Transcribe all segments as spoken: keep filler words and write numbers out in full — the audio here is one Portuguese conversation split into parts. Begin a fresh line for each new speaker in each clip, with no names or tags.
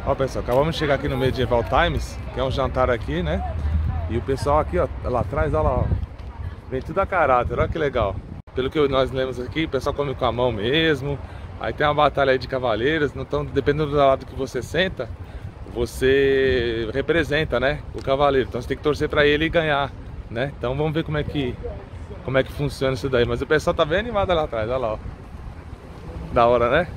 Ó, pessoal, acabamos de chegar aqui no Medieval Times, que é um jantar aqui, né? E o pessoal aqui, ó, lá atrás, olha lá, ó, vem tudo a caráter, olha que legal. Pelo que nós lemos aqui, o pessoal come com a mão mesmo. Aí tem uma batalha aí de cavaleiros, então dependendo do lado que você senta, você representa, né, o cavaleiro. Então você tem que torcer pra ele ganhar, né? Então vamos ver como é que, como é que funciona isso daí. Mas o pessoal tá bem animado lá atrás, olha lá, ó. Da hora, né?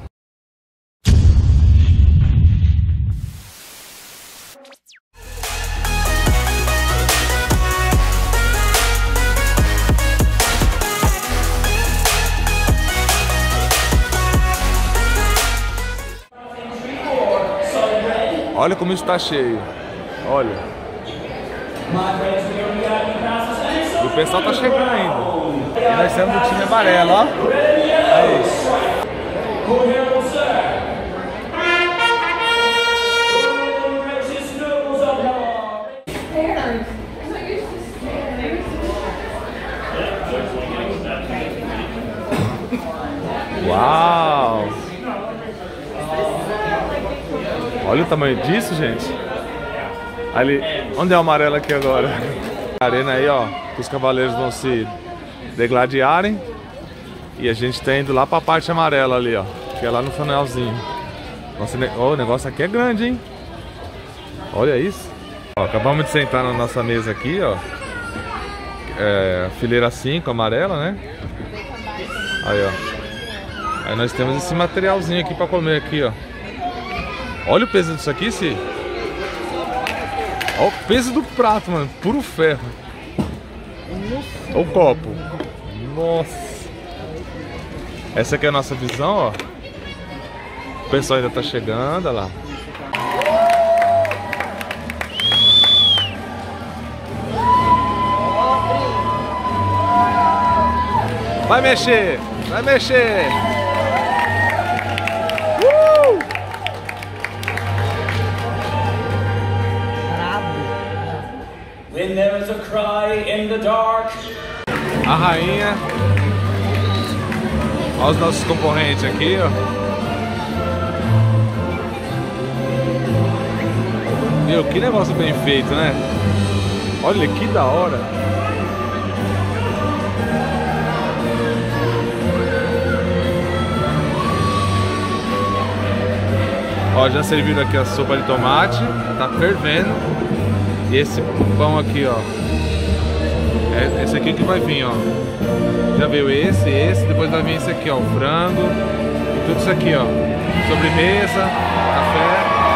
Olha como isso tá cheio. Olha. E o pessoal tá chegando ainda. E nós temos o time amarelo, ó. É isso. Uau! Olha o tamanho disso, gente. Ali, onde é o amarelo aqui agora? A arena aí, ó, que os cavaleiros vão se degladiarem. E a gente tá indo lá pra parte amarela ali, ó, que é lá no funelzinho. Nossa, oh, o negócio aqui é grande, hein? Olha isso. Ó, acabamos de sentar na nossa mesa aqui, ó. É, fileira cinco, amarela, né? Aí, ó. Aí nós temos esse materialzinho aqui pra comer aqui, ó. Olha o peso disso aqui, se. Olha o peso do prato, mano. Puro ferro. Olha o copo. Nossa. Essa aqui é a nossa visão, ó. O pessoal ainda tá chegando, olha lá. Vai mexer! Vai mexer! Uh!
When there is a cry in the dark.
A rainha. Olha os nossos concorrentes aqui, ó. Meu, que negócio bem feito, né? Olha que da hora. Ó, já serviram aqui a sopa de tomate, tá fervendo. E esse pão aqui, ó, é esse aqui que vai vir, ó. Já veio esse, esse, depois vai vir esse aqui, ó, o frango. E tudo isso aqui, ó. Sobremesa, café.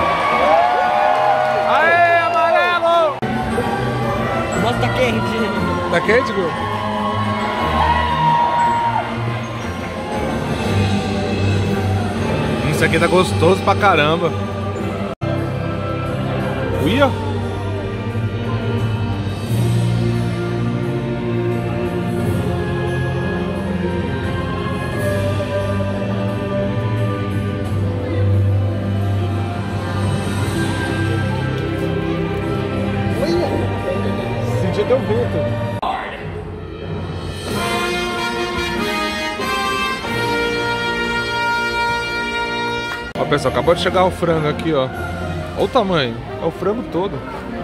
Aê, amarelo!
Nossa, tá quente.
Tá quente, Gu? Isso aqui tá gostoso pra caramba. Uia! Senti até o vento. Ó, pessoal, acabou de chegar o frango aqui, ó. Olha o tamanho. É o frango todo.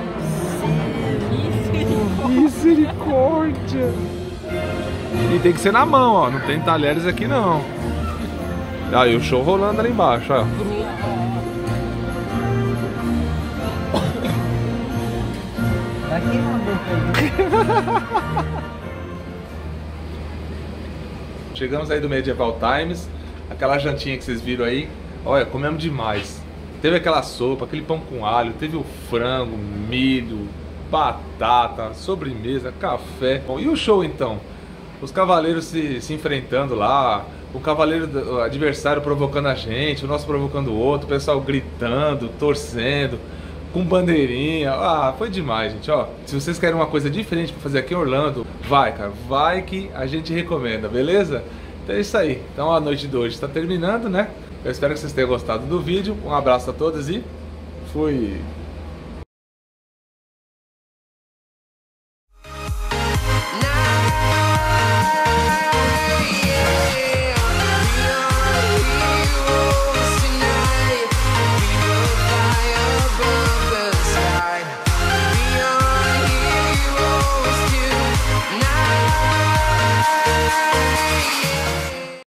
Misericórdia. E tem que ser na mão, ó. Não tem talheres aqui, não. Aí o show rolando ali embaixo, ó. Chegamos aí do Medieval Times. Aquela jantinha que vocês viram aí. Olha, comemos demais. Teve aquela sopa, aquele pão com alho. Teve o frango, milho, batata, sobremesa, café. Bom, e o show então? Os cavaleiros se, se enfrentando lá. O cavaleiro o adversário provocando a gente, o nosso provocando o outro. O pessoal gritando, torcendo, com bandeirinha. Ah, foi demais, gente, ó. Se vocês querem uma coisa diferente pra fazer aqui em Orlando, vai, cara, vai que a gente recomenda, beleza? Então é isso aí. Então a noite de hoje está terminando, né? Eu espero que vocês tenham gostado do vídeo. Um abraço a todos e fui!